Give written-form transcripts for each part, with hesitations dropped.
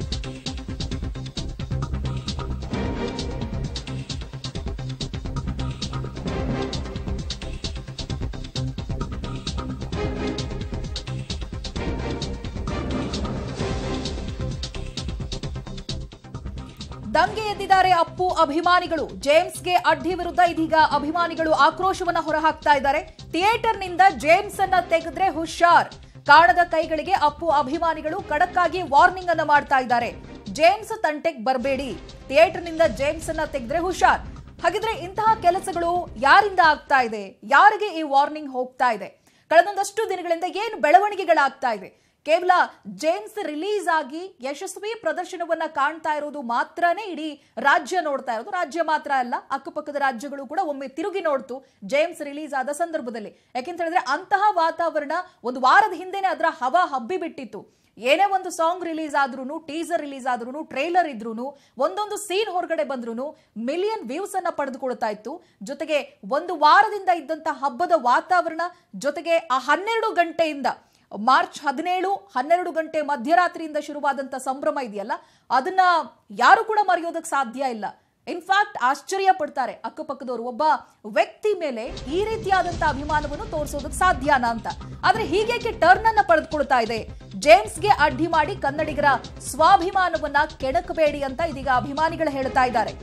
ದಂಗೆ ಎದ್ದಿದ್ದಾರೆ ಅಪ್ಪು ಅಭಿಮಾನಿಗಳು. ಜೇಮ್ಸ್ಗೆ ಅಡ್ಡಿ ವಿರುದ್ಧ ಇದೀಗ ಅಭಿಮಾನಿಗಳು ಆಕ್ರೋಶವನ್ನ ಹೊರಹಾಕ್ತಾ ಇದ್ದಾರೆ. ಥಿಯೇಟರ್ನಿಂದ ಜೇಮ್ಸ್ ಅನ್ನ ತೆಗೆದ್ರೆ ಹುಷಾರ್. ಕಾಣದ ಕೈಗಳಿಗೆ ಅಪ್ಪು ಅಭಿಮಾನಿಗಳು ಖಡಕ್ ಆಗಿ ವಾರ್ನಿಂಗ್ ಅನ್ನ ಮಾಡ್ತಾ ಇದ್ದಾರೆ. ಜೇಮ್ಸ್ ತಂಟೆಗೆ ಬರಬೇಡಿ, ಥಿಯೇಟರ್ನಿಂದ ಜೇಮ್ಸ್ ಅನ್ನ ತೆಗೆದ್ರೆ ಹುಷಾರ್. ಹಾಗಿದ್ರೆ ಇಂತಹ ಕೆಲಸಗಳು ಯಾರಿಂದ ಆಗ್ತಾ ಇದೆ? ಯಾರಿಗೆ ಈ ವಾರ್ನಿಂಗ್ ಹೋಗ್ತಾ ಇದೆ? ಕಳೆದೊಂದಷ್ಟು ದಿನಗಳಿಂದ ಏನು ಬೆಳವಣಿಗೆಗಳಾಗ್ತಾ ಇದೆ? ಕೇವಲ ಜೇಮ್ಸ್ ರಿಲೀಸ್ ಆಗಿ ಯಶಸ್ವಿ ಪ್ರದರ್ಶನವನ್ನ ಕಾಣ್ತಾ ಇರೋದು ಮಾತ್ರನೇ ಇಡೀ ರಾಜ್ಯ ನೋಡ್ತಾ ಇರೋದು. ರಾಜ್ಯ ಮಾತ್ರ ಅಲ್ಲ, ಅಕ್ಕಪಕ್ಕದ ರಾಜ್ಯಗಳು ಕೂಡ ಒಮ್ಮೆ ತಿರುಗಿ ನೋಡ್ತು ಜೇಮ್ಸ್ ರಿಲೀಸ್ ಆದ ಸಂದರ್ಭದಲ್ಲಿ. ಯಾಕೆಂತ ಹೇಳಿದ್ರೆ ಅಂತಹ ವಾತಾವರಣ ಒಂದು ವಾರದ ಹಿಂದೆನೆ ಅದರ ಹವಾ ಹಬ್ಬಿ ಬಿಟ್ಟಿತ್ತು. ಏನೇ ಒಂದು ಸಾಂಗ್ ರಿಲೀಸ್ ಆದ್ರೂ, ಟೀಸರ್ ರಿಲೀಸ್ ಆದ್ರೂ, ಟ್ರೇಲರ್ ಇದ್ರೂ, ಒಂದೊಂದು ಸೀನ್ ಹೊರಗಡೆ ಬಂದ್ರೂ ಮಿಲಿಯನ್ ವ್ಯೂಸ್ ಅನ್ನ ಪಡೆದುಕೊಳ್ತಾ ಇತ್ತು. ಜೊತೆಗೆ ಒಂದು ವಾರದಿಂದ ಇದ್ದಂತ ಹಬ್ಬದ ವಾತಾವರಣ, ಜೊತೆಗೆ ಆ 12 ಗಂಟೆಯಿಂದ ಮಾರ್ಚ್ 17 12 ಗಂಟೆ ಮಧ್ಯರಾತ್ರಿಯಿಂದ ಶುರುವಾದಂತ ಸಂಭ್ರಮ ಇದೆಯಲ್ಲ, ಅದನ್ನ ಯಾರು ಕೂಡ ಮರೆಯೋದಕ್ಕೆ ಸಾಧ್ಯ ಇಲ್ಲ. ಇನ್ಫ್ಯಾಕ್ಟ್ ಆಶ್ಚರ್ಯ ಪಡ್ತಾರೆ ಅಕ್ಕಪಕ್ಕದವರು, ಒಬ್ಬ ವ್ಯಕ್ತಿ ಮೇಲೆ ಈ ರೀತಿಯಾದಂತ ಅಭಿಮಾನವನ್ನು ತೋರಿಸೋದಕ್ಕೆ ಸಾಧ್ಯನಾ ಅಂತ. ಆದ್ರೆ ಹೀಗೇಕೆ ಟರ್ನ್ ಅನ್ನ ಪಡೆದುಕೊಳ್ತಾ ಇದೆ? ಜೇಮ್ಸ್ಗೆ ಅಡ್ಡಿ ಮಾಡಿ ಕನ್ನಡಿಗರ ಸ್ವಾಭಿಮಾನವನ್ನ ಕೆಣಕಬೇಡಿ ಅಂತ ಇದೀಗ ಅಭಿಮಾನಿಗಳು ಹೇಳ್ತಾ ಇದ್ದಾರೆ.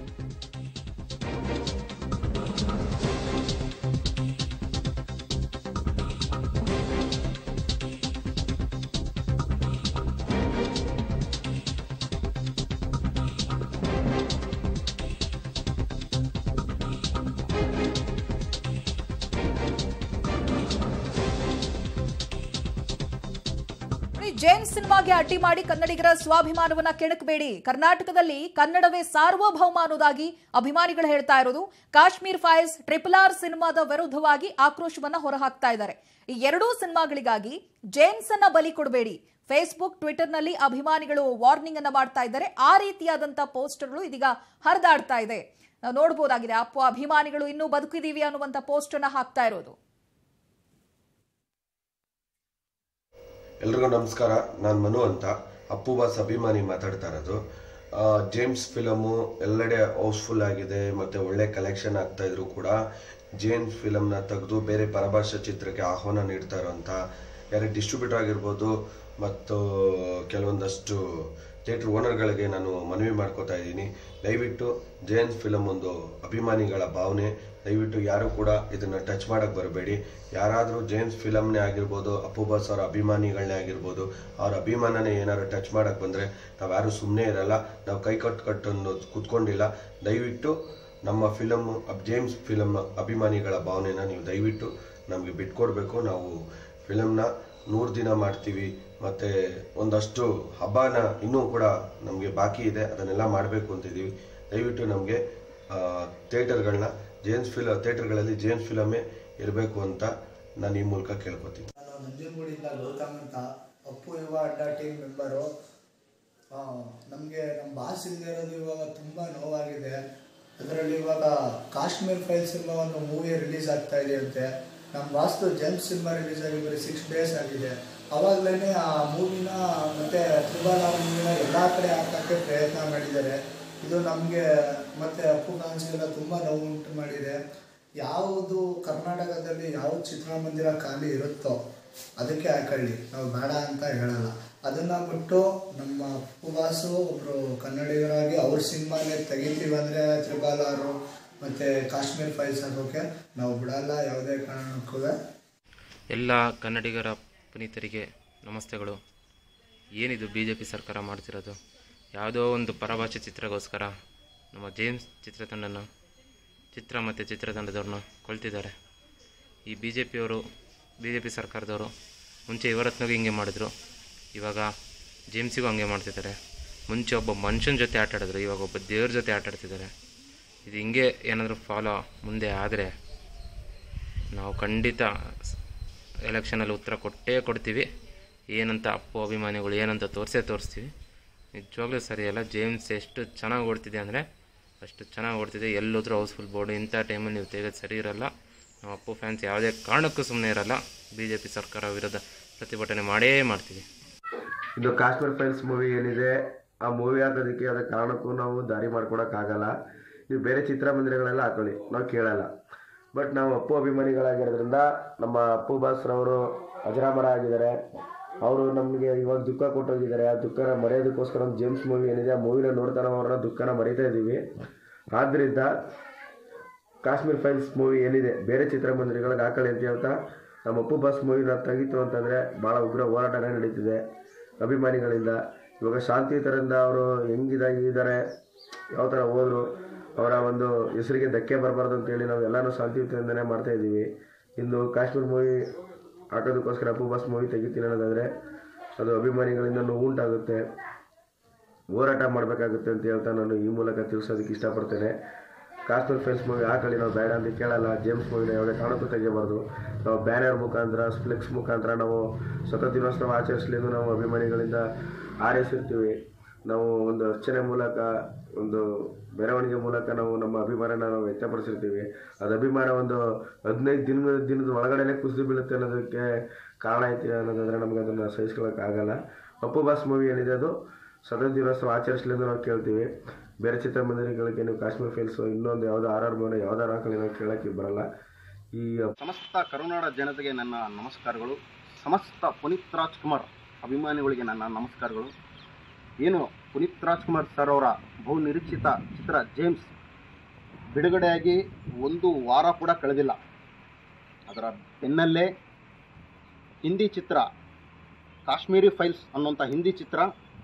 ಜೇಮ್ಸ್ ಸಿನಿಮಾಗೆ ಅಡ್ಡಿ ಮಾಡಿ ಕನ್ನಡಿಗರ ಸ್ವಾಭಿಮಾನವನ್ನ ಕೆಣಕಬೇಡಿ. ಕರ್ನಾಟಕದಲ್ಲಿ ಕನ್ನಡವೇ ಸಾರ್ವಭೌಮ ಅನ್ನೋದಾಗಿ ಅಭಿಮಾನಿಗಳು ಹೇಳ್ತಾ ಇರೋದು. ಕಾಶ್ಮೀರ್ ಫೈಲ್ಸ್, RRR ಸಿನಿಮಾದ ವಿರುದ್ಧವಾಗಿ ಆಕ್ರೋಶವನ್ನ ಹೊರಹಾಕ್ತಾ ಇದ್ದಾರೆ. ಈ ಎರಡೂ ಸಿನಿಮಾಗಳಿಗಾಗಿ ಜೇಮ್ಸ್ ಅನ್ನ ಬಲಿ ಕೊಡಬೇಡಿ. ಫೇಸ್ಬುಕ್, ಟ್ವಿಟರ್ನಲ್ಲಿ ಅಭಿಮಾನಿಗಳು ವಾರ್ನಿಂಗ್ ಅನ್ನ ಮಾಡ್ತಾ ಇದ್ದಾರೆ. ಆ ರೀತಿಯಾದಂತಹ ಪೋಸ್ಟರ್ಗಳು ಇದೀಗ ಹರಿದಾಡ್ತಾ ಇದೆ. ನಾವು ನೋಡಬಹುದಾಗಿದೆ, ಅಪ್ಪು ಅಭಿಮಾನಿಗಳು ಇನ್ನೂ ಬದುಕಿದೀವಿ ಅನ್ನುವಂತ ಪೋಸ್ಟ್ ಅನ್ನ ಹಾಕ್ತಾ ಇರೋದು. ಎಲ್ರಿಗೂ ನಮಸ್ಕಾರ. ನಾನು ಮನು ಅಂತ, ಅಪ್ಪು ಬಾಸ್ ಅಭಿಮಾನಿ ಮಾತಾಡ್ತಾ ಇರೋದು. ಜೇಮ್ಸ್ ಫಿಲಮು ಎಲ್ಲೆಡೆ ಹೌಸ್ಫುಲ್ ಆಗಿದೆ ಮತ್ತು ಒಳ್ಳೆ ಕಲೆಕ್ಷನ್ ಆಗ್ತಾ ಇದ್ರು ಕೂಡ ಜೇಮ್ಸ್ ಫಿಲಮ್ನ ತೆಗೆದು ಬೇರೆ ಪರಭಾಷಾ ಚಿತ್ರಕ್ಕೆ ಆಹ್ವಾನ ನೀಡ್ತಾ ಇರೋಂಥ ಯಾರೇ ಡಿಸ್ಟ್ರಿಬ್ಯೂಟರ್ ಆಗಿರ್ಬೋದು ಮತ್ತು ಕೆಲವೊಂದಷ್ಟು ಥಿಯೇಟ್ರ್ ಓನರ್ಗಳಿಗೆ ನಾನು ಮನವಿ ಮಾಡ್ಕೋತಾ ಇದ್ದೀನಿ. ದಯವಿಟ್ಟು ಜೇಮ್ಸ್ ಫಿಲಮ್ ಒಂದು ಅಭಿಮಾನಿಗಳ ಭಾವನೆ, ದಯವಿಟ್ಟು ಯಾರು ಕೂಡ ಇದನ್ನು ಟಚ್ ಮಾಡೋಕ್ಕೆ ಬರಬೇಡಿ. ಯಾರಾದರೂ ಜೇಮ್ಸ್ ಫಿಲಮ್ನೇ ಆಗಿರ್ಬೋದು, ಅಪ್ಪು ಬಾಸ್ ಅವರ ಅಭಿಮಾನಿಗಳನ್ನೇ ಆಗಿರ್ಬೋದು, ಅವ್ರ ಅಭಿಮಾನನೇ ಏನಾದ್ರು ಟಚ್ ಮಾಡೋಕ್ಕೆ ಬಂದರೆ ನಾವು ಯಾರೂ ಸುಮ್ಮನೆ ಇರಲ್ಲ. ನಾವು ಕೈ ಕಟ್ಟೊಂದು ಕೂತ್ಕೊಂಡಿಲ್ಲ. ದಯವಿಟ್ಟು ನಮ್ಮ ಫಿಲಮ್ಮು ಜೇಮ್ಸ್ ಫಿಲಮ್ ಅಭಿಮಾನಿಗಳ ಭಾವನೆನ ನೀವು ದಯವಿಟ್ಟು ನಮಗೆ ಬಿಟ್ಕೊಡ್ಬೇಕು. ನಾವು ಫಿಲಮ್ನ 100 ದಿನ ಮಾಡ್ತೀವಿ ಮತ್ತು ಒಂದಷ್ಟು ಹಬ್ಬನ ಇನ್ನೂ ಕೂಡ ನಮಗೆ ಬಾಕಿ ಇದೆ, ಅದನ್ನೆಲ್ಲ ಮಾಡಬೇಕು ಅಂತಿದ್ದೀವಿ. ದಯವಿಟ್ಟು ನಮಗೆ ಥಿಯೇಟರ್ಗಳನ್ನ ಥಿಯೇಟರ್ಗಳಲ್ಲಿ ಜೇಮ್ಸ್ ಫಿಲಮೇ ಇರಬೇಕು ಅಂತ ನಾನು ಈ ಮೂಲಕ ಕೇಳ್ಕೊತೀನಿ. ನಾನು ನಂಜನಗೂಡಿಂದ ಗೌತಮ್ ಅಂತ, ಅಪ್ಪು ಯುವ ಅಡ್ಡ ಟೀಮ್ ಮೆಂಬರು. ನಮಗೆ ನಮ್ಮ ಬಾಸ್ ಇಲ್ಲದೆ ಇರೋದು ಇವಾಗ ತುಂಬ ನೋವಾಗಿದೆ. ಅದರಲ್ಲಿ ಇವಾಗ ಕಾಶ್ಮೀರ್ ಫೈಲ್ಸ್ ಎಂಬ ಒಂದು ಮೂವಿ ರಿಲೀಸ್ ಆಗ್ತಾ ಇದೆ ಅಂತೆ. ನಮ್ಮ ಬಾಸ್ದು ಜೇಮ್ಸ್ ಸಿನಿಮಾ ರಿಲೀಸ್ ಆಗಿ ಬರೀ 6 ಡೇಸ್ ಆಗಿದೆ. ಆವಾಗಲೇ ಆ ಮೂವಿನ ಮತ್ತು RRR ಮೂವಿನ ಎಲ್ಲ ಕಡೆ ಹಾಕೋಕ್ಕೆ ಪ್ರಯತ್ನ ಮಾಡಿದ್ದಾರೆ. ಇದು ನಮಗೆ ಮತ್ತು ಅಪ್ಪು ಫ್ಯಾನ್ಸ್ಗೆಲ್ಲ ತುಂಬ ನೋವು ಉಂಟು ಮಾಡಿದೆ. ಯಾವುದು ಕರ್ನಾಟಕದಲ್ಲಿ ಯಾವ ಚಿತ್ರಮಂದಿರ ಖಾಲಿ ಇರುತ್ತೋ ಅದಕ್ಕೆ ಹಾಕೊಳ್ಳಿ, ನಾವು ಬೇಡ ಅಂತ ಹೇಳಲ್ಲ. ಅದನ್ನು ಬಿಟ್ಟು ನಮ್ಮ ಅಪ್ಪು ಬಾಸು ಒಬ್ಬರು ಕನ್ನಡಿಗರಾಗಿ ಅವ್ರ ಸಿನಿಮಾನೇ ತೆಗಿತೀವಿ ಅಂದರೆ RRR ಮತ್ತು ಕಾಶ್ಮೀರ್ ಫೈಲ್ಸ್ ಹಾಕೋಕ್ಕೆ ನಾವು ಬಿಡಲ್ಲ ಯಾವುದೇ ಕಾರಣಕ್ಕೂ. ಎಲ್ಲ ಕನ್ನಡಿಗರ ಪುನೀತರಿಗೆ ನಮಸ್ತೆಗಳು. ಏನಿದು BJP ಸರ್ಕಾರ ಮಾಡ್ತಿರೋದು? ಯಾವುದೋ ಒಂದು ಪರಭಾಷೆ ಚಿತ್ರಗೋಸ್ಕರ ನಮ್ಮ ಜೇಮ್ಸ್ ಚಿತ್ರತಂಡನ ಚಿತ್ರ ಮತ್ತು ಚಿತ್ರತಂಡದವ್ರನ್ನ ಕೊಳ್ತಿದ್ದಾರೆ. ಈ BJP ಸರ್ಕಾರದವರು ಮುಂಚೆ ಇವರತ್ನಿಗೆ ಹಿಂಗೆ ಮಾಡಿದ್ರು, ಇವಾಗ ಜೇಮ್ಸಿಗೂ ಹಂಗೆ ಮಾಡ್ತಿದ್ದಾರೆ. ಮುಂಚೆ ಒಬ್ಬ ಮನುಷ್ಯನ ಜೊತೆ ಆಟ ಆಡಿದ್ರು, ಇವಾಗ ಒಬ್ಬ ದೇವ್ರ ಜೊತೆ ಆಟ ಆಡ್ತಿದ್ದಾರೆ. ಇದು ಹಿಂಗೆ ಏನಾದರೂ ಫಾಲೋ ಮುಂದೆ ಆದರೆ ನಾವು ಖಂಡಿತ ಎಲೆಕ್ಷನಲ್ಲಿ ಉತ್ತರ ಕೊಡ್ತೀವಿ. ಏನಂತ ಅಪ್ಪು ಅಭಿಮಾನಿಗಳು ಏನಂತ ತೋರಿಸ್ತೀವಿ. ನಿಜವಾಗ್ಲೂ ಸರಿಯಲ್ಲ. ಜೇಮ್ಸ್ ಎಷ್ಟು ಚೆನ್ನಾಗಿ ಓಡ್ತಿದೆ ಅಂದರೆ ಅಷ್ಟು ಚೆನ್ನಾಗಿ ಓಡ್ತಿದೆ. ಎಲ್ಲೋದ್ರೂ ಹೌಸ್ಫುಲ್ ಬೋರ್ಡು. ಇಂಥ ಟೈಮಲ್ಲಿ ನೀವು ತೆಗೆದು ಸರಿ ಇರಲ್ಲ. ನಾವು ಅಪ್ಪು ಫ್ಯಾನ್ಸ್ ಯಾವುದೇ ಕಾರಣಕ್ಕೂ ಸುಮ್ಮನೆ ಇರಲ್ಲ. BJP ಸರ್ಕಾರ ವಿರುದ್ಧ ಪ್ರತಿಭಟನೆ ಮಾಡೇ ಮಾಡ್ತೀವಿ. ಇದು ಕಾಶ್ಮೀರ್ ಫೈಲ್ಸ್ ಮೂವಿ ಏನಿದೆ, ಆ ಮೂವಿ ಹಾಕೋದಕ್ಕೆ ಅದಕ್ಕೆ ಕಾರಣಕ್ಕೂ ನಾವು ದಾರಿ ಮಾಡ್ಕೊಡೋಕ್ಕಾಗಲ್ಲ. ನೀವು ಬೇರೆ ಚಿತ್ರಮಂದಿರಗಳೆಲ್ಲ ಹಾಕೊಳ್ಳಿ, ನಾವು ಕೇಳಲ್ಲ. ಬಟ್ ನಾವು ಅಪ್ಪು ಅಭಿಮಾನಿಗಳಾಗಿರೋದ್ರಿಂದ ನಮ್ಮ ಅಪ್ಪು ಬಾಸ್ರವರು ಅಜರಾಮರ ಆಗಿದ್ದಾರೆ. ಅವರು ನಮಗೆ ಇವಾಗ ದುಃಖ ಕೊಟ್ಟೋಗಿದ್ದಾರೆ. ಆ ದುಃಖನ ಮರೆಯೋದಕ್ಕೋಸ್ಕರ ಒಂದು ಜೇಮ್ಸ್ ಮೂವಿ ಏನಿದೆ, ಆ ಮೂವಿನ ನೋಡ್ತಾ ನಾವು ಅವ್ರನ್ನ ದುಃಖನ ಮರಿತಾ ಇದ್ದೀವಿ. ಆದ್ದರಿಂದ ಕಾಶ್ಮೀರ್ ಫೈಲ್ಸ್ ಮೂವಿ ಏನಿದೆ ಬೇರೆ ಚಿತ್ರಮಂದಿರಗಳಿಗೆ ಹಾಕೊಳ್ಳಿ ಅಂತ ಹೇಳ್ತಾ, ನಮ್ಮ ಅಪ್ಪು ಬಾಸ್ ಮೂವಿನ ತೆಗಿತು ಅಂತಂದರೆ ಭಾಳ ಉಗ್ರ ಹೋರಾಟನೇ ನಡೀತಿದೆ ಅಭಿಮಾನಿಗಳಿಂದ. ಇವಾಗ ಶಾಂತಿಯುತರಿಂದ ಅವರು ಹೆಂಗಿದ್ದಾರೆ, ಯಾವ ಥರ ಹೋದರು, ಅವರ ಒಂದು ಹೆಸರಿಗೆ ಧಕ್ಕೆ ಬರಬಾರ್ದು ಅಂತೇಳಿ ನಾವು ಎಲ್ಲನೂ ಶಾಂತಿಯುತದಿಂದನೇ ಮಾಡ್ತಾ ಇದ್ದೀವಿ. ಇನ್ನು ಕಾಶ್ಮೀರ್ ಮೂವಿ ಹಾಕೋದಕ್ಕೋಸ್ಕರ ಅಪ್ಪು ಬಾಸ್ ಮೂವಿ ತೆಗಿತೀನಿ ಅನ್ನೋದಾದರೆ ಅದು ಅಭಿಮಾನಿಗಳಿಂದ ನೋವುಂಟಾಗುತ್ತೆ, ಹೋರಾಟ ಮಾಡಬೇಕಾಗುತ್ತೆ ಅಂತ ಹೇಳ್ತಾ ನಾನು ಈ ಮೂಲಕ ತಿಳಿಸೋದಕ್ಕೆ ಇಷ್ಟಪಡ್ತೇನೆ. ಕಾಶ್ಮೀರ್ ಫೈಲ್ಸ್ ಮೂವಿ ಹಾಕೊಳ್ಳಿ, ನಾವು ಬೇಡ ಅಂತ ಕೇಳಲ್ಲ. ಜೇಮ್ಸ್ ಮೂವಿನ ಯಾವುದೇ ಕಾರಣಕ್ಕೂ ತೆಗಿಬಾರ್ದು. ನಾವು ಬ್ಯಾನರ್ ಮುಖಾಂತರ, ಫ್ಲೆಕ್ಸ್ ಮುಖಾಂತರ ನಾವು ಸ್ವತಂತ್ರ ದಿನೋತ್ಸವ ಆಚರಿಸಲಿ ಎಂದು ನಾವು ಅಭಿಮಾನಿಗಳಿಂದ ಹಾರೈಸಿರ್ತೀವಿ. ನಾವು ಒಂದು ಅರ್ಚನೆ ಮೂಲಕ, ಒಂದು ಮೆರವಣಿಗೆ ಮೂಲಕ ನಾವು ನಮ್ಮ ಅಭಿಮಾನನ ನಾವು ವ್ಯಕ್ತಪಡಿಸಿರ್ತೀವಿ. ಅದು ಅಭಿಮಾನ ಒಂದು 15 ದಿನದ ಒಳಗಡೆನೆ ಕುಸಿದು ಬೀಳುತ್ತೆ ಅನ್ನೋದಕ್ಕೆ ಕಾರಣ ಐತಿ ಅನ್ನೋದಾದರೆ ನಮ್ಗೆ ಅದನ್ನು ಸಹಿಸ್ಕೊಳ್ಳೋಕ್ಕಾಗಲ್ಲ. ಅಪ್ಪು ಬಾಸ್ ಮೂವಿ ಏನಿದೆ ಅದು ಸ್ವತಂತ್ರ ದಿನೋತ್ಸವ ಆಚರಿಸಲಿ ಎಂದು ನಾವು ಕೇಳ್ತೀವಿ. ಬೇರೆ ಚಿತ್ರಮಂದಿರಗಳಿಗೆ ನೀವು ಕಾಶ್ಮೀರ್ ಫೈಲ್ಸು ಇನ್ನೊಂದು ಯಾವುದೋ RR ಮೂವಿನ ಯಾವ್ದಾರು ಹಾಕಲಿ ನಾವು ಕೇಳೋಕ್ಕೆ ಬರಲ್ಲ. ಈ ಸಮಸ್ತ ಕರುನಾಡ ಜನತೆಗೆ ನನ್ನ ನಮಸ್ಕಾರಗಳು. ಸಮಸ್ತ ಪುನೀತ್ ರಾಜ್ಕುಮಾರ್ ಅಭಿಮಾನಿಗಳಿಗೆ ನನ್ನ ನಮಸ್ಕಾರಗಳು. ಏನು ಪುನೀತ್ ರಾಜ್ಕುಮಾರ್ ಸರ್ ಅವರ ಬಹು ನಿರೀಕ್ಷಿತ ಚಿತ್ರ ಜೇಮ್ಸ್ ಬಿಡುಗಡೆಯಾಗಿ 1 ವಾರ ಕೂಡ ಕಳೆದಿಲ್ಲ. ಅದರ ಬೆನ್ನಲ್ಲೇ ಹಿಂದಿ ಚಿತ್ರ ಕಾಶ್ಮೀರಿ ಫೈಲ್ಸ್ ಅನ್ನುವಂಥ ಹಿಂದಿ ಚಿತ್ರ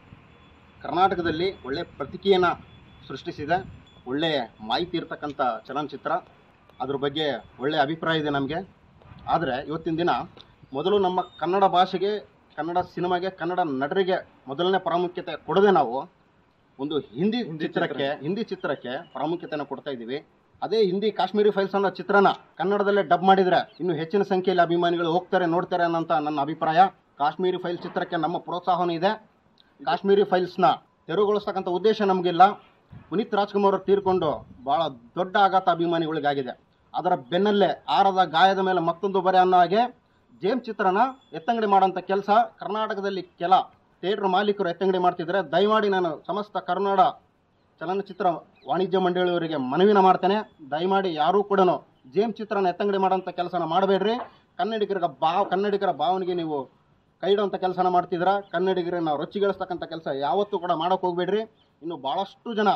ಕರ್ನಾಟಕದಲ್ಲಿ ಒಳ್ಳೆಯ ಪ್ರತಿಕ್ರಿಯೆಯನ್ನು ಸೃಷ್ಟಿಸಿದೆ. ಒಳ್ಳೆಯ ಮಾಹಿತಿ ಇರ್ತಕ್ಕಂಥ ಚಲನಚಿತ್ರ, ಅದ್ರ ಬಗ್ಗೆ ಒಳ್ಳೆಯ ಅಭಿಪ್ರಾಯ ಇದೆ ನಮಗೆ. ಆದರೆ ಇವತ್ತಿನ ದಿನ ಮೊದಲು ನಮ್ಮ ಕನ್ನಡ ಭಾಷೆಗೆ, ಕನ್ನಡ ಸಿನಿಮಾಗೆ, ಕನ್ನಡ ನಟರಿಗೆ ಮೊದಲನೇ ಪ್ರಾಮುಖ್ಯತೆ ಕೊಡದೆ ನಾವು ಒಂದು ಹಿಂದಿ ಚಿತ್ರಕ್ಕೆ ಪ್ರಾಮುಖ್ಯತೆಯನ್ನು ಕೊಡ್ತಾ ಇದ್ದೀವಿ. ಅದೇ ಹಿಂದಿ ಕಾಶ್ಮೀರಿ ಫೈಲ್ಸ್ ಅನ್ನೋ ಚಿತ್ರನ ಕನ್ನಡದಲ್ಲೇ ಡಬ್ ಮಾಡಿದರೆ ಇನ್ನೂ ಹೆಚ್ಚಿನ ಸಂಖ್ಯೆಯಲ್ಲಿ ಅಭಿಮಾನಿಗಳು ಹೋಗ್ತಾರೆ, ನೋಡ್ತಾರೆ ಅನ್ನೋಂಥ ನನ್ನ ಅಭಿಪ್ರಾಯ. ಕಾಶ್ಮೀರಿ ಫೈಲ್ಸ್ ಚಿತ್ರಕ್ಕೆ ನಮ್ಮ ಪ್ರೋತ್ಸಾಹನೂ ಇದೆ. ಕಾಶ್ಮೀರಿ ಫೈಲ್ಸ್ನ ತೆರವುಗೊಳಿಸ್ತಕ್ಕಂಥ ಉದ್ದೇಶ ನಮಗಿಲ್ಲ. ಪುನೀತ್ ರಾಜ್ಕುಮಾರ್ ಅವರು ತೀರ್ಕೊಂಡು ಭಾಳ ದೊಡ್ಡ ಆಘಾತ ಅಭಿಮಾನಿಗಳಿಗಾಗಿದೆ. ಅದರ ಬೆನ್ನಲ್ಲೇ ಆರದ ಗಾಯದ ಮೇಲೆ ಮತ್ತೊಂದು ಬರೆ ಅನ್ನೋ ಹಾಗೆ ಜೇಮ್ಸ್ ಚಿತ್ರನ ಎತ್ತಂಗಡಿ ಮಾಡೋಂಥ ಕೆಲಸ ಕರ್ನಾಟಕದಲ್ಲಿ ಕೆಲ ಥಿಯೇಟ್ರ್ ಮಾಲೀಕರು ಎತ್ತಂಗಡಿ ಮಾಡ್ತಿದ್ದಾರೆ. ದಯಮಾಡಿ ನಾನು ಸಮಸ್ತ ಕರ್ನಾಡ ಚಲನಚಿತ್ರ ವಾಣಿಜ್ಯ ಮಂಡಳಿಯವರಿಗೆ ಮನವಿನ ಮಾಡ್ತೇನೆ. ದಯಮಾಡಿ ಯಾರೂ ಕೂಡ ಜೇಮ್ಸ್ ಚಿತ್ರನ ಎತ್ತಂಗಡಿ ಮಾಡೋಂಥ ಕೆಲಸನ ಮಾಡಬೇಡ್ರಿ. ಕನ್ನಡಿಗರ ಭಾವನೆಗೆ ನೀವು ಕೈ ಇಡುವಂಥ ಕೆಲಸನ ಮಾಡ್ತಿದ್ರ. ಕನ್ನಡಿಗರನ್ನ ರೊಚ್ಚಿಗೆಳಿಸ್ತಕ್ಕಂಥ ಕೆಲಸ ಯಾವತ್ತೂ ಕೂಡ ಮಾಡೋಕೆ ಹೋಗ್ಬೇಡ್ರಿ. ಇನ್ನು ಬಹಳಷ್ಟು ಜನ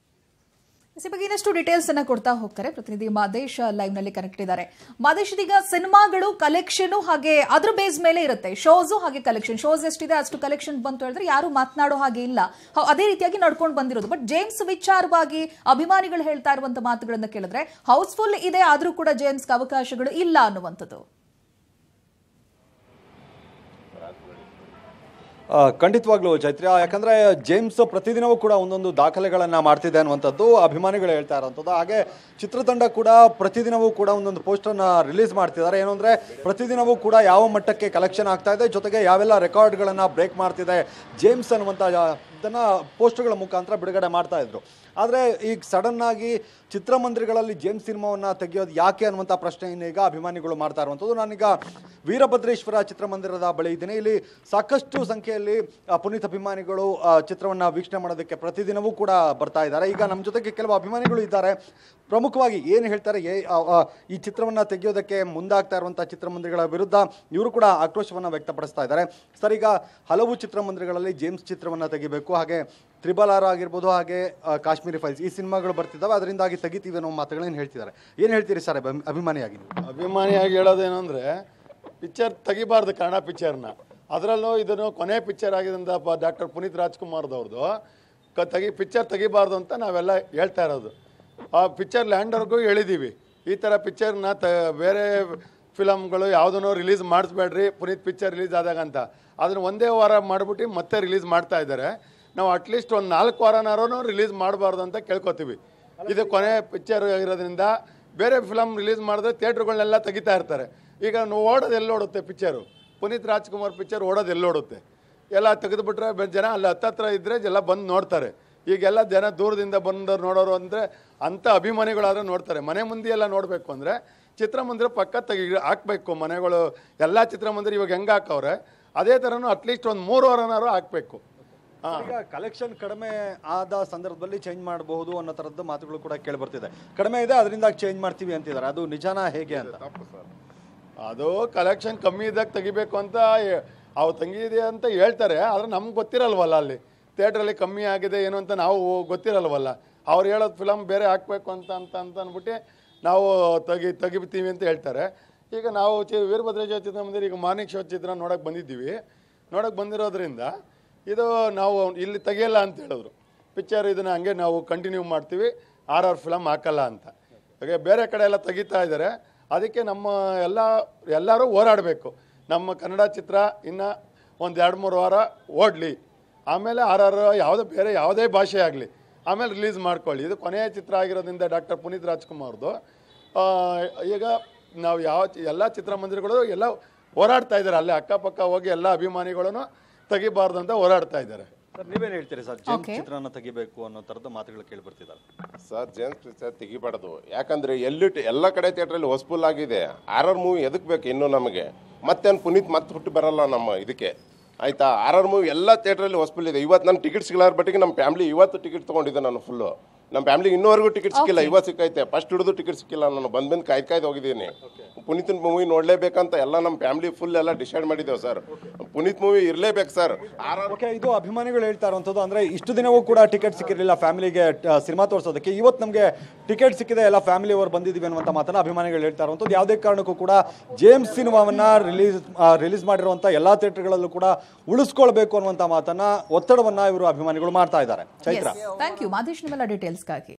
ಈ ಬಗ್ಗೆ ಇನ್ನಷ್ಟು ಡೀಟೇಲ್ಸ್ ಅನ್ನ ಕೊಡ್ತಾ ಹೋಗ್ತಾರೆ ಪ್ರತಿನಿಧಿ ಮಾದೇಶ್ ಲೈವ್ ನಲ್ಲಿ ಕನೆಕ್ಟ್ ಇದ್ದಾರೆ. ಮಾದೇಶ್, ಇದೀಗ ಸಿನಿಮಾಗಳು ಕಲೆಕ್ಷನ್ ಹಾಗೆ ಅದ್ರ ಬೇಸ್ ಮೇಲೆ ಇರುತ್ತೆ, ಶೋಸ್ ಹಾಗೆ ಕಲೆಕ್ಷನ್. ಶೋಸ್ ಎಷ್ಟಿದೆ ಅಷ್ಟು ಕಲೆಕ್ಷನ್ ಬಂತು ಹೇಳಿದ್ರೆ ಯಾರು ಮಾತನಾಡೋ ಹಾಗೆ ಇಲ್ಲ. ಅದೇ ರೀತಿಯಾಗಿ ನಡ್ಕೊಂಡು ಬಂದಿರೋದು. ಬಟ್ ಜೇಮ್ಸ್ ವಿಚಾರವಾಗಿ ಅಭಿಮಾನಿಗಳು ಹೇಳ್ತಾ ಇರುವಂತ ಮಾತುಗಳನ್ನ ಕೇಳಿದ್ರೆ ಹೌಸ್ಫುಲ್ ಇದೆ, ಆದ್ರೂ ಕೂಡ ಜೇಮ್ಸ್ಗೆ ಅವಕಾಶಗಳು ಇಲ್ಲ ಅನ್ನುವಂಥದ್ದು. ಖಂಡಿತವಾಗ್ಲೂ ಚೈತ್ರ್ಯ, ಯಾಕಂದರೆ ಜೇಮ್ಸ್ ಪ್ರತಿದಿನವೂ ಕೂಡ ಒಂದೊಂದು ದಾಖಲೆಗಳನ್ನು ಮಾಡ್ತಿದೆ ಅನ್ನುವಂಥದ್ದು ಅಭಿಮಾನಿಗಳು ಹೇಳ್ತಾ ಇರೋವಂಥದ್ದು. ಹಾಗೆ ಚಿತ್ರತಂಡ ಕೂಡ ಪ್ರತಿದಿನವೂ ಕೂಡ ಒಂದೊಂದು ಪೋಸ್ಟರ್ನ ರಿಲೀಸ್ ಮಾಡ್ತಿದ್ದಾರೆ. ಏನು ಅಂದರೆ ಪ್ರತಿದಿನವೂ ಕೂಡ ಯಾವ ಮಟ್ಟಕ್ಕೆ ಕಲೆಕ್ಷನ್ ಆಗ್ತಾ ಇದೆ, ಜೊತೆಗೆ ಯಾವೆಲ್ಲ ರೆಕಾರ್ಡ್ಗಳನ್ನು ಬ್ರೇಕ್ ಮಾಡ್ತಿದೆ ಜೇಮ್ಸ್ ಅನ್ನುವಂಥ ಇದನ್ನು ಪೋಸ್ಟರ್ಗಳ ಮುಖಾಂತರ ಬಿಡುಗಡೆ ಮಾಡ್ತಾ ಇದ್ರು. ಆದರೆ ಈಗ ಸಡನ್ನಾಗಿ ಚಿತ್ರಮಂದಿರಗಳಲ್ಲಿ ಜೇಮ್ಸ್ ಸಿನಿಮಾವನ್ನು ತೆಗೆಯೋದು ಯಾಕೆ ಅನ್ನುವಂಥ ಪ್ರಶ್ನೆಯನ್ನು ಈಗ ಅಭಿಮಾನಿಗಳು ಮಾಡ್ತಾ ಇರುವಂಥದ್ದು. ನಾನೀಗ ವೀರಭದ್ರೇಶ್ವರ ಚಿತ್ರಮಂದಿರದ ಬಳಿ ಇದ್ದೀನಿ. ಇಲ್ಲಿ ಸಾಕಷ್ಟು ಸಂಖ್ಯೆಯಲ್ಲಿ ಪುನೀತ್ ಅಭಿಮಾನಿಗಳು ಚಿತ್ರವನ್ನು ವೀಕ್ಷಣೆ ಮಾಡೋದಕ್ಕೆ ಪ್ರತಿದಿನವೂ ಕೂಡ ಬರ್ತಾ ಇದ್ದಾರೆ. ಈಗ ನಮ್ಮ ಜೊತೆಗೆ ಕೆಲವು ಅಭಿಮಾನಿಗಳು ಇದ್ದಾರೆ. ಪ್ರಮುಖವಾಗಿ ಏನು ಹೇಳ್ತಾರೆ, ಈ ಚಿತ್ರವನ್ನು ತೆಗೆಯೋದಕ್ಕೆ ಮುಂದಾಗ್ತಾ ಇರುವಂಥ ಚಿತ್ರಮಂದಿರಗಳ ವಿರುದ್ಧ ಇವರು ಕೂಡ ಆಕ್ರೋಶವನ್ನು ವ್ಯಕ್ತಪಡಿಸ್ತಾ ಇದ್ದಾರೆ. ಸರ್, ಈಗ ಹಲವು ಚಿತ್ರಮಂದಿರಗಳಲ್ಲಿ ಜೇಮ್ಸ್ ಚಿತ್ರವನ್ನು ತೆಗಿಬೇಕು, ಹಾಗೆ RRR ಆಗಿರ್ಬೋದು, ಹಾಗೆ ಕಾಶ್ಮೀರಿ ಫೈಲ್ಸ್ ಈ ಸಿನಿಮಾಗಳು ಬರ್ತಿದ್ದಾವೆ, ಅದರಿಂದಾಗಿ ತೆಗಿತೀವಿ ಅನ್ನೋ ಮಾತುಗಳೇನು ಹೇಳ್ತಿದ್ದಾರೆ. ಏನು ಹೇಳ್ತೀರಿ ಸರ್ ಅಭಿಮಾನಿಯಾಗಿ? ಅಭಿಮಾನಿಯಾಗಿ ಹೇಳೋದೇನೆಂದರೆ ಪಿಕ್ಚರ್ ತೆಗಿಬಾರ್ದು ಕನ್ನಡ ಪಿಕ್ಚರ್ನ. ಅದರಲ್ಲೂ ಇದನ್ನು ಕೊನೆ ಪಿಕ್ಚರ್ ಆಗಿದ್ದರಿಂದ ಡಾಕ್ಟರ್ ಪುನೀತ್ ರಾಜ್ಕುಮಾರ್ದವ್ರದ್ದು ಪಿಕ್ಚರ್ ತೆಗಿಬಾರ್ದು ಅಂತ ನಾವೆಲ್ಲ ಹೇಳ್ತಾ ಇರೋದು. ಆ ಪಿಕ್ಚರ್ ಲ್ಯಾಂಡರ್ಗೂ ಹೇಳಿದ್ದೀವಿ, ಈ ಥರ ಪಿಕ್ಚರ್ನ ಬೇರೆ ಫಿಲಮ್ಗಳು ಯಾವುದನ್ನೋ ರಿಲೀಸ್ ಮಾಡಿಸ್ಬೇಡ್ರಿ ಪುನೀತ್ ಪಿಕ್ಚರ್ ರಿಲೀಸ್ ಆದಾಗ ಅಂತ. ಅದನ್ನು ಒಂದೇ ವಾರ ಮಾಡಿಬಿಟ್ಟು ಮತ್ತೆ ರಿಲೀಸ್ ಮಾಡ್ತಾ ಇದ್ದಾರೆ. ನಾವು ಅಟ್ಲೀಸ್ಟ್ ಒಂದು 4 ವಾರನಾರೂ ರಿಲೀಸ್ ಮಾಡಬಾರ್ದು ಅಂತ ಕೇಳ್ಕೊತೀವಿ. ಇದು ಕೊನೆ ಪಿಕ್ಚರ್ ಆಗಿರೋದ್ರಿಂದ ಬೇರೆ ಫಿಲಮ್ ರಿಲೀಸ್ ಮಾಡಿದ್ರೆ ಥಿಯೇಟ್ರುಗಳನ್ನೆಲ್ಲ ತೆಗಿತಾ ಇರ್ತಾರೆ. ಈಗ ಓಡೋದು ಎಲ್ಲೋಡುತ್ತೆ ಪಿಕ್ಚರು, ಪುನೀತ್ ರಾಜ್ಕುಮಾರ್ ಪಿಕ್ಚರ್ ಓಡೋದು ಎಲ್ಲೋಡುತ್ತೆ. ಎಲ್ಲ ತೆಗೆದುಬಿಟ್ರೆ ಜನ ಅಲ್ಲಿ ಹತ್ತತ್ರ ಇದ್ದರೆ ಎಲ್ಲ ಬಂದು ನೋಡ್ತಾರೆ. ಈಗೆಲ್ಲ ಜನ ದೂರದಿಂದ ಬಂದವ್ರು ನೋಡೋರು ಅಂದರೆ ಅಂಥ ಅಭಿಮಾನಿಗಳಾದ್ರೆ ನೋಡ್ತಾರೆ. ಮನೆ ಮುಂದೆ ಎಲ್ಲ ನೋಡಬೇಕು ಅಂದರೆ ಚಿತ್ರಮಂದಿರ ಪಕ್ಕ ಹಾಕಬೇಕು ಮನೆಗಳು. ಎಲ್ಲ ಚಿತ್ರಮಂದಿರ ಇವಾಗ ಹೆಂಗೆ ಹಾಕವ್ರೆ ಅದೇ ಥರನೂ ಅಟ್ಲೀಸ್ಟ್ ಒಂದು 3 ವಾರನಾರು ಹಾಕಬೇಕು. ಈಗ ಕಲೆಕ್ಷನ್ ಕಡಿಮೆ ಆದ ಸಂದರ್ಭದಲ್ಲಿ ಚೇಂಜ್ ಮಾಡಬಹುದು ಅನ್ನೋ ತರದ್ದು ಮಾತುಗಳು ಕೂಡ ಕೇಳಿ ಬರ್ತಿದೆ. ಕಡಿಮೆ ಇದೆ ಅದರಿಂದ ಚೇಂಜ್ ಮಾಡ್ತೀವಿ ಅಂತಿದ್ದಾರೆ, ಅದು ನಿಜಾನ ಹೇಗೆ ಅಂತ? ಅದು ಕಲೆಕ್ಷನ್ ಕಮ್ಮಿ ಇದ್ದಾಗ ತೆಗಿಬೇಕು ಅಂತ ಅವು ತಂಗಿದೆ ಅಂತ ಹೇಳ್ತಾರೆ, ಆದರೆ ನಮ್ಗೆ ಗೊತ್ತಿರಲ್ವಲ್ಲ, ಅಲ್ಲಿ ಥಿಯೇಟ್ರಲ್ಲಿ ಕಮ್ಮಿ ಆಗಿದೆ ಏನು ಅಂತ ನಾವು ಗೊತ್ತಿರಲ್ವಲ್ಲ. ಅವ್ರು ಹೇಳೋದು ಫಿಲಮ್ ಬೇರೆ ಹಾಕಬೇಕು ಅಂತ ಅಂದ್ಬಿಟ್ಟು ನಾವು ತೆಗಿತೀವಿ ಅಂತ ಹೇಳ್ತಾರೆ. ಈಗ ನಾವು ವೀರಭದ್ರೇಶ್ವರ ಚಿತ್ರಮಂದಿರ ಈಗ ಮಾರ್ನಿಂಗ್ ಶೋ ಚಿತ್ರ ನೋಡೋಕೆ ಬಂದಿರೋದ್ರಿಂದ ಇದು ನಾವು ಇಲ್ಲಿ ತೆಗಿಯಲ್ಲ ಅಂತ ಹೇಳಿದ್ರು. ಪಿಕ್ಚರ್ ಇದನ್ನು ಹಂಗೆ ನಾವು ಕಂಟಿನ್ಯೂ ಮಾಡ್ತೀವಿ, RR ಫಿಲಮ್ ಹಾಕಲ್ಲ ಅಂತ. ಹಾಗೆ ಬೇರೆ ಕಡೆ ಎಲ್ಲ ತೆಗಿತಾ ಇದ್ದಾರೆ. ಅದಕ್ಕೆ ನಮ್ಮ ಎಲ್ಲರೂ ಹೋರಾಡಬೇಕು. ನಮ್ಮ ಕನ್ನಡ ಚಿತ್ರ ಇನ್ನು ಒಂದು 2-3 ವಾರ ಓಡಲಿ, ಆಮೇಲೆ RR ಬೇರೆ ಯಾವುದೇ ಭಾಷೆ ಆಗಲಿ ಆಮೇಲೆ ರಿಲೀಸ್ ಮಾಡ್ಕೊಳ್ಳಿ. ಇದು ಕೊನೆಯ ಚಿತ್ರ ಆಗಿರೋದ್ರಿಂದ ಡಾಕ್ಟರ್ ಪುನೀತ್ ರಾಜ್ಕುಮಾರ್ದು ಈಗ ನಾವು ಎಲ್ಲ ಚಿತ್ರಮಂದಿರಗಳು ಎಲ್ಲ ಹೋರಾಡ್ತಾ ಇದ್ದಾರೆ. ಅಲ್ಲೇ ಅಕ್ಕಪಕ್ಕ ಹೋಗಿ ಎಲ್ಲ ಅಭಿಮಾನಿಗಳನ್ನು ತೆಗಿಬಾರ್ದು ಅಂತ ಹೋರಾಡ್ತಾ ಇದ್ದಾರೆ. ಸರ್ ನೀವೇನು ಹೇಳ್ತೀರಿ ಸರ್? ಜೇಮ್ಸ್ ಚಿತ್ರನ ತೆಗಿಬೇಕು ಅನ್ನೋ ಥರದ ಮಾತುಗಳು ಕೇಳಿ ಬರ್ತಿದ್ದಾರೆ. ಸರ್ ಜೇಮ್ಸ್ ಪಿಕ್ಚರ್ ತೆಗಿಬಾರ್ದು, ಯಾಕಂದರೆ ಎಲ್ಲ ಕಡೆ ಥಿಯೇಟ್ರಲ್ಲಿ ಹೌಸ್ಫುಲ್ ಆಗಿದೆ. RR ಮೂವಿ ಎದಕ್ಕೆ ಬೇಕು ಇನ್ನೂ ನಮಗೆ? ಮತ್ತೇನು ಪುನೀತ್ ಮತ್ತೆ ಹುಟ್ಟು ಬರಲ್ಲ ನಮ್ಮ ಇದಕ್ಕೆ, ಆಯಿತಾ? RR ಮೂವಿ ಎಲ್ಲ ಥಿಯೇಟ್ರಲ್ಲಿ ಹೌಸ್ಫುಲ್ ಇದೆ. ಇವತ್ತು ನನ್ನ ಟಿಕೆಟ್ ಸಿಗಲಾರ ಬಟ್ಟಿಗೆ ನಮ್ಮ ಫ್ಯಾಮಿಲಿ ಇವತ್ತು ಟಿಕೆಟ್ ತೊಗೊಂಡಿದ್ದೆ ನಾನು ಫುಲ್ಲು. ನಮ್ಮ ಫ್ಯಾಮಿಲಿಗೆ ಇನ್ನೂವರೆಗೂ ಟಿಕೆಟ್ ಸಿಕ್ಕಿಲ್ಲ, ಇವತ್ತು ಸಿಕ್ಕೈತೆ. ಫಸ್ಟ್ ಹಿಡಿದು ಟಿಕೆಟ್ ಸಿಕ್ಕಿಲ್ಲ, ನಾನು ಬಂದು ಕಾಯ್ದು ಹೋಗಿದ್ದೀನಿ. ಪುನೀತ್ ಮೂವಿ ನೋಡಲೇಬೇಕಂತ ಎಲ್ಲ ನಮ್ಮ ಫ್ಯಾಮಿಲಿ ಫುಲ್ ಎಲ್ಲ ಡಿಸೈಡ್ ಮಾಡಿದ್ದೇವೆ ಸರ್. ಪುನೀತ್ ಮೂವಿ ಇರಲೇಬೇಕು ಸರ್. ಓಕೆ, ಇದು ಅಭಿಮಾನಿಗಳು ಹೇಳ್ತಾ ಇರುವಂಥದ್ದು. ಅಂದರೆ ಇಷ್ಟು ದಿನವೂ ಕೂಡ ಟಿಕೆಟ್ ಸಿಕ್ಕಿರಲಿಲ್ಲ ಫ್ಯಾಮಿಲಿಗೆ ಸಿನಿಮಾ ತೋರಿಸೋದಕ್ಕೆ, ಇವತ್ತು ನಮಗೆ ಟಿಕೆಟ್ ಸಿಕ್ಕಿದೆ, ಎಲ್ಲ ಫ್ಯಾಮಿಲಿ ಅವರು ಬಂದಿದ್ದೀವಿ ಅನ್ನುವಂಥ ಮಾತನ್ನು ಅಭಿಮಾನಿಗಳು ಹೇಳ್ತಾ ಇರುವಂಥದ್ದು. ಯಾವುದೇ ಕಾರಣಕ್ಕೂ ಕೂಡ ಜೇಮ್ಸ್ ಸಿನಿಮಾವನ್ನು ರಿಲೀಸ್ ಮಾಡಿರುವಂಥ ಎಲ್ಲ ಥಿಯೇಟರ್ಗಳಲ್ಲೂ ಕೂಡ ಉಳಿಸ್ಕೊಳ್ಬೇಕು ಅನ್ನುವಂಥ ಮಾತನ್ನು, ಒತ್ತಡವನ್ನು ಇವರು ಅಭಿಮಾನಿಗಳು ಮಾಡ್ತಾ ಇದ್ದಾರೆ. ಚೈತ್ರ, ಥ್ಯಾಂಕ್ ಯು ಮಾದೇಶ್, ನಿಮ್ಮೆಲ್ಲ ಡೀಟೇಲ್ಸ್ಗಾಗಿ.